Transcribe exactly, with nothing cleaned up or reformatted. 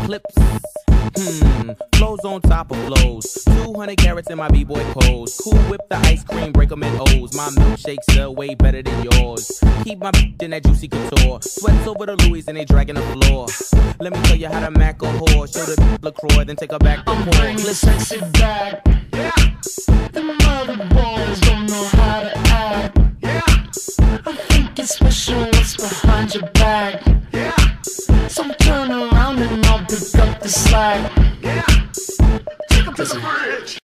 clips. Hmm, flows on top of flows. two hundred carats in my b-boy pose. Cool whip the ice cream, break 'em in O's. My milkshakes sell way better than yours. Keep my in that juicy couture. Sweats over the Louis and they dragging the floor. Let me tell you how to mac a whore. Show the LaCroix, then take her back to I'm court. bringing sexy back. Yeah. The mother boys don't know how to act. Yeah. I think it's special what's behind your back. Yeah. So turn around and I'll pick up the slack. Yeah. Take 'em to the bridge.